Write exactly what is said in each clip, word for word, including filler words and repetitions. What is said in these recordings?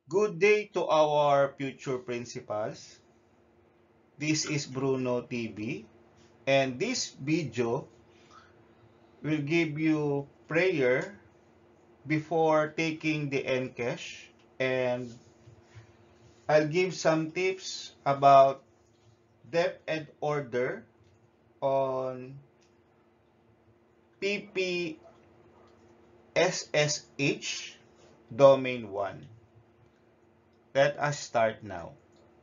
Good day to our future principals. This is Bruno T V, and this video will give you prayer before taking the Encash, and I'll give some tips about depth and order on P P S S H Domain one. Let us start now.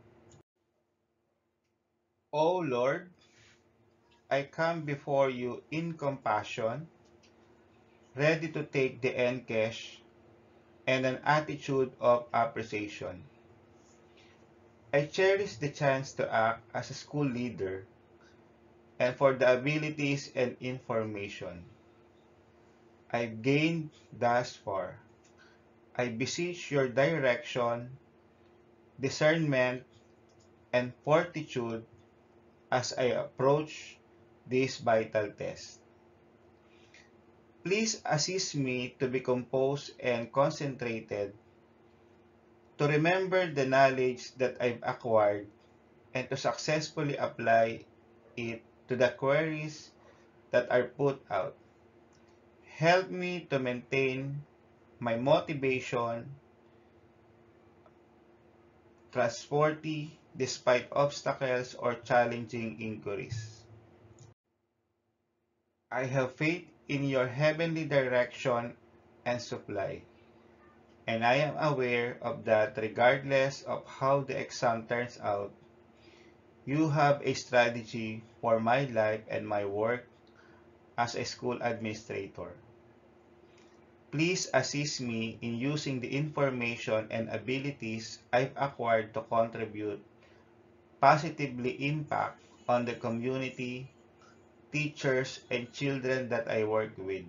O Lord, I come before you in compassion, ready to take the Encash and an attitude of appreciation. I cherish the chance to act as a school leader and for the abilities and information I've gained thus far. I beseech your direction, discernment, and fortitude as I approach this vital test. Please assist me to be composed and concentrated, to remember the knowledge that I've acquired and to successfully apply it to the queries that are put out. Help me to maintain my motivation, trustworthy despite obstacles or challenging inquiries. I have faith in your heavenly direction and supply, and I am aware of that regardless of how the exam turns out, you have a strategy for my life and my work as a school administrator. Please assist me in using the information and abilities I've acquired to contribute positively impact on the community, teachers, and children that I work with.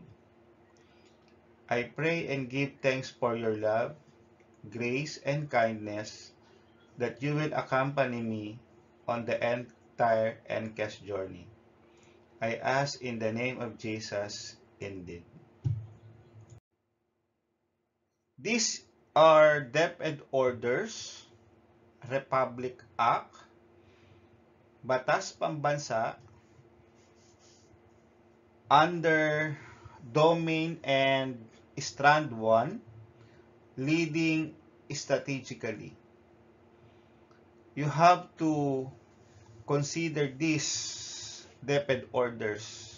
I pray and give thanks for your love, grace, and kindness that you will accompany me on the entire Encash journey. I ask in the name of Jesus, indeed. These are depth and orders, Republic Act, Batas Pambansa, under Domain and Strand one, leading strategically. You have to consider these depth and orders